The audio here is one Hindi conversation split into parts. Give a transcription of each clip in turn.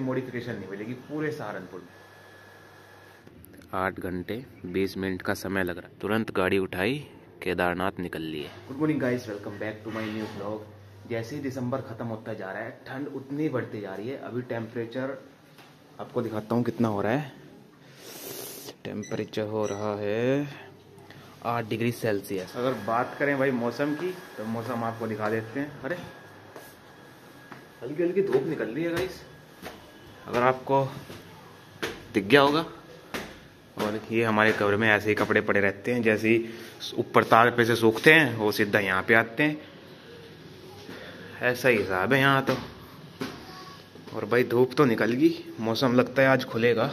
मॉडिफिकेशन नहीं मिलेगी पूरे सहारनपुर में। 8 घंटे 20 मिनट का समय लग रहा है। तुरंत गाड़ी उठाई, केदारनाथ निकल लिए। Good morning guys, welcome back to my new blog. जैसे ही दिसंबर खत्म होता जा रहा है, ठंड उतनी बढ़ती जा रही है। अभी टेम्परेचर आपको दिखाता हूँ कितना हो रहा है। टेम्परेचर हो रहा है 8 डिग्री सेल्सियस। अगर बात करें भाई मौसम की, तो मौसम आपको दिखा देते हैं। अरे हल्की हल्की धूप निकल रही है गाइस, अगर आपको दिख गया होगा। और ये हमारे कमरे में ऐसे ही कपड़े पड़े रहते हैं, जैसे ही ऊपर तार पे से सूखते हैं वो सीधा यहाँ पे आते हैं। ऐसा ही हिसाब है यहाँ तो। और भाई धूप तो निकल गई, मौसम लगता है आज खुलेगा।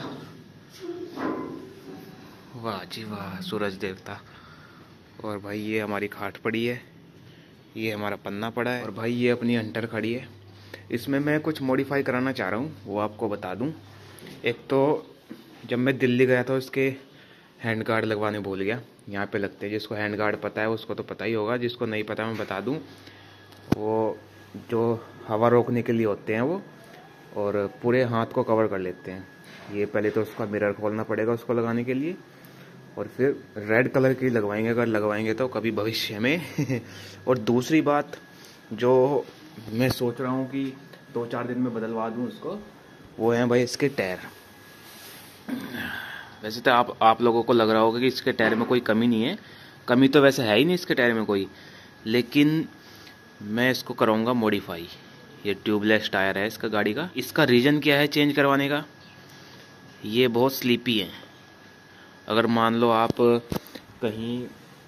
वाह जी वाह, सूरज देवता। और भाई ये हमारी खाट पड़ी है, ये हमारा पन्ना पड़ा है, और भाई ये अपनी हंटर खड़ी है। इसमें मैं कुछ मॉडिफाई कराना चाह रहा हूँ, वो आपको बता दूँ। एक तो जब मैं दिल्ली गया था उसके हैंड गार्ड लगवाने भूल गया। यहाँ पे लगते हैं, जिसको हैंड गार्ड पता है उसको तो पता ही होगा, जिसको नहीं पता मैं बता दूँ। वो जो हवा रोकने के लिए होते हैं वो, और पूरे हाथ को कवर कर लेते हैं। ये पहले तो उसका मिरर खोलना पड़ेगा उसको लगाने के लिए, और फिर रेड कलर की लगवाएंगे अगर लगवाएंगे तो कभी भविष्य में। और दूसरी बात जो मैं सोच रहा हूँ कि 2-4 दिन में बदलवा दूँ उसको, वो है भाई इसके टायर। वैसे तो आप लोगों को लग रहा होगा कि इसके टायर में कोई कमी नहीं है, कमी तो वैसे है ही नहीं इसके टायर में कोई, लेकिन मैं इसको कराऊंगा मॉडिफाई। ये ट्यूबलेस टायर है इसका गाड़ी का। इसका रीज़न क्या है चेंज करवाने का, ये बहुत स्लीपी है। अगर मान लो आप कहीं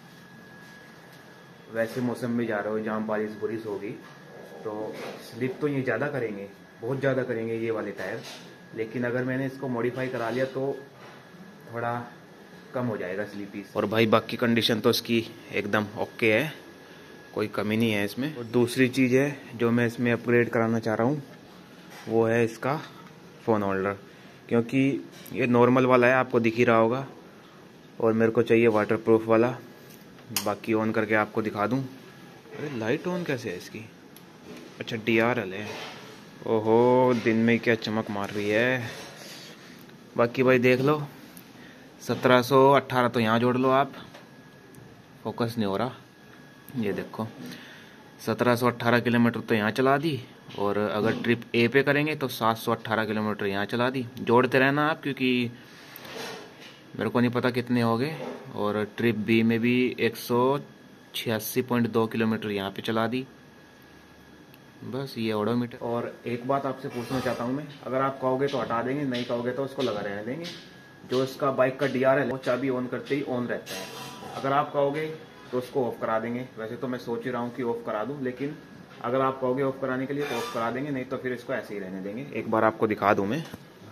वैसे मौसम में जा रहे हो जहाँ बारिश बुरिश होगी, तो स्लिप तो ये ज़्यादा करेंगे, बहुत ज़्यादा करेंगे ये वाले टायर। लेकिन अगर मैंने इसको मॉडिफाई करा लिया तो थोड़ा कम हो जाएगा स्लीपी। और भाई बाकी कंडीशन तो इसकी एकदम ओके है, कोई कमी नहीं है इसमें। और दूसरी चीज़ है जो मैं इसमें अपग्रेड कराना चाह रहा हूँ, वो है इसका फ़ोन होल्डर। क्योंकि ये नॉर्मल वाला है, आपको दिख ही रहा होगा, और मेरे को चाहिए वाटरप्रूफ वाला। बाकी ऑन करके आपको दिखा दूँ। अरे लाइट ऑन कैसे है इसकी? अच्छा DRL है। ओहो, दिन में क्या चमक मार रही है। बाकी भाई देख लो, 1718 तो यहाँ जोड़ लो आप, फोकस नहीं हो रहा। ये देखो 1718 किलोमीटर तो यहाँ चला दी, और अगर ट्रिप A पे करेंगे तो 718 किलोमीटर यहाँ चला दी। जोड़ते रहना आप, क्योंकि मेरे को नहीं पता कितने हो गए। और ट्रिप B में भी 186.2 किलोमीटर यहाँ पे चला दी। बस ये ओडोमीटर। और एक बात आपसे पूछना चाहता हूँ मैं, अगर आप कहोगे तो हटा देंगे, नहीं कहोगे तो उसको लगा रहने देंगे। जो इसका बाइक का DRL है वो चाबी ऑन करते ही ऑन रहता है। अगर आप कहोगे तो उसको ऑफ करा देंगे। वैसे तो मैं सोच ही रहा हूँ कि ऑफ करा दूँ, लेकिन अगर आप कहोगे ऑफ कराने के लिए तो ऑफ करा देंगे, नहीं तो फिर इसको ऐसे ही रहने देंगे। एक बार आपको दिखा दूँ मैं,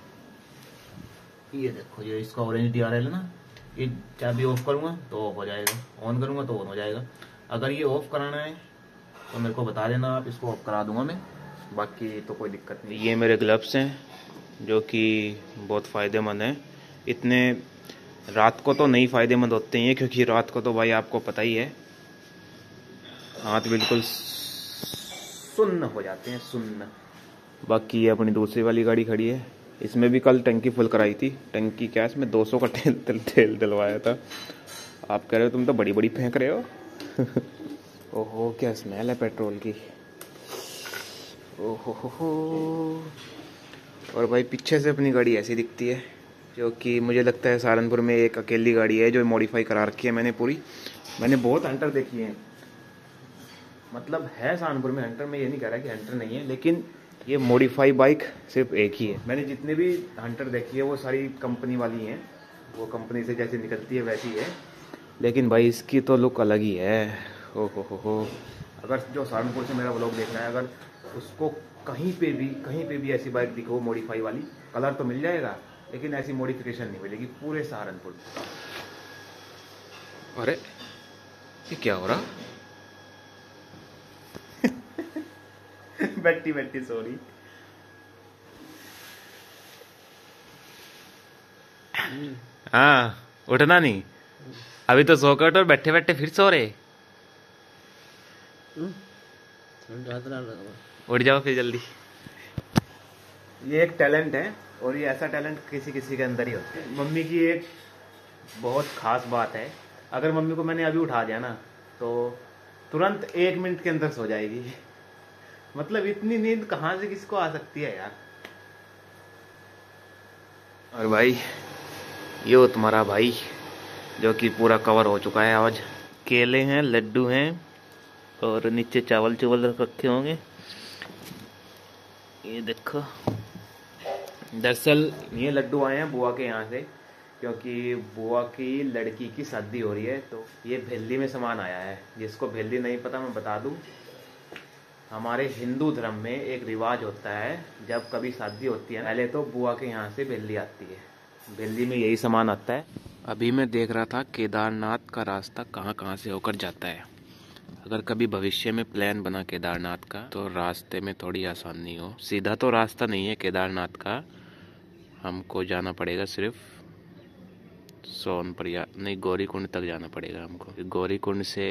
ये देखो, ये इसका ऑरेंज DRL है ना, ये चाबी ऑफ करूँगा तो ऑफ हो जाएगा, ऑन करूँगा तो ऑन हो जाएगा। अगर ये ऑफ कराना है तो मेरे को बता देना आप, इसको ऑफ करा दूंगा मैं, बाकी तो कोई दिक्कत नहीं। ये मेरे ग्लव्स हैं जो कि बहुत फ़ायदेमंद हैं। इतने रात को तो नहीं फ़ायदेमंद होते हैं, क्योंकि रात को तो भाई आपको पता ही है हाथ बिल्कुल सुन्न हो जाते हैं, सुन्न। बाकी ये अपनी दूसरी वाली गाड़ी खड़ी है, इसमें भी कल टंकी फुल कराई थी। टंकी क्या, इसमें 200 का तेल डलवाया था। आप कह रहे हो तुम तो बड़ी बड़ी फेंक रहे हो। ओहो क्या स्मेल है पेट्रोल की। ओहो हो। और भाई पीछे से अपनी गाड़ी ऐसी दिखती है, जो कि मुझे लगता है सहारनपुर में एक अकेली गाड़ी है जो मॉडिफाई करा रखी है मैंने पूरी। मैंने बहुत हंटर देखी है, मतलब है सहारनपुर में हंटर, मैं ये नहीं कह रहा कि हंटर नहीं है, लेकिन ये मॉडिफाई बाइक सिर्फ एक ही है। मैंने जितने भी हंटर देखी है वो सारी कंपनी वाली हैं, वो कंपनी से जैसे निकलती है वैसी है, लेकिन भाई इसकी तो लुक अलग ही है। हो। अगर जो सहारनपुर से मेरा व्लॉग देख रहा है, अगर उसको कहीं पे भी ऐसी बाइक दिखो मॉडिफाई वाली, कलर तो मिल जाएगा लेकिन ऐसी मॉडिफिकेशन नहीं मिलेगी पूरे सहारनपुर। अरे ये क्या हो रहा? बैठी सॉरी। हाँ उठना नहीं, अभी तो सो कर, और बैठे बैठे फिर सो रहे। उठ जाओ फिर जल्दी। ये एक टैलेंट है और ये ऐसा टैलेंट किसी किसी के अंदर ही होता है। मम्मी की एक बहुत खास बात है, अगर मम्मी को मैंने अभी उठा दिया ना तो तुरंत 1 मिनट के अंदर सो जाएगी। मतलब इतनी नींद कहाँ से किसको आ सकती है यार। और भाई ये हो तुम्हारा भाई जो कि पूरा कवर हो चुका है आज। केले हैं, लड्डू हैं और नीचे चावल चुवल रखे होंगे। ये देखो, दरअसल ये लड्डू आए हैं बुआ के यहाँ से, क्योंकि बुआ की लड़की की शादी हो रही है। तो ये भेल्दी में सामान आया है। जिसको भेल्दी नहीं पता मैं बता दूं, हमारे हिंदू धर्म में एक रिवाज होता है, जब कभी शादी होती है पहले तो बुआ के यहाँ से भेल्दी आती है। भेल्दी में यही सामान आता है। अभी मैं देख रहा था केदारनाथ का रास्ता कहाँ कहाँ से होकर जाता है। अगर कभी भविष्य में प्लान बना केदारनाथ का तो रास्ते में थोड़ी आसानी हो। सीधा तो रास्ता नहीं है केदारनाथ का, हमको जाना पड़ेगा सिर्फ सोनपुर या नहीं गौरीकुंड तक जाना पड़ेगा हमको। गौरीकुंड से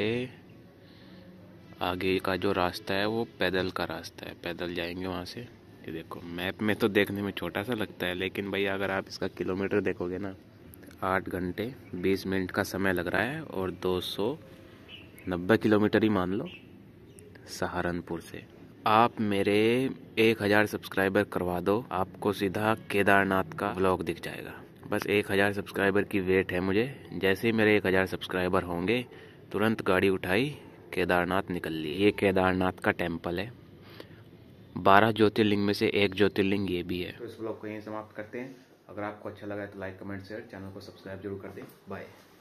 आगे का जो रास्ता है वो पैदल का रास्ता है, पैदल जाएंगे वहाँ से। ये देखो, मैप में तो देखने में छोटा सा लगता है, लेकिन भाई अगर आप इसका किलोमीटर देखोगे ना, 8 घंटे 20 मिनट का समय लग रहा है और 290 किलोमीटर ही मान लो सहारनपुर से। आप मेरे 1000 सब्सक्राइबर करवा दो, आपको सीधा केदारनाथ का व्लॉग दिख जाएगा। बस 1000 सब्सक्राइबर की वेट है मुझे। जैसे ही मेरे 1000 सब्सक्राइबर होंगे तुरंत गाड़ी उठाई, केदारनाथ निकल लिए। ये केदारनाथ का टेम्पल है, 12 ज्योतिर्लिंग में से एक ज्योतिर्लिंग ये भी है। तो इस ब्लॉग को यहीं समाप्त करते हैं। अगर आपको अच्छा लगा तो लाइक कमेंट शेयर, चैनल को सब्सक्राइब जरूर कर दें। बाय।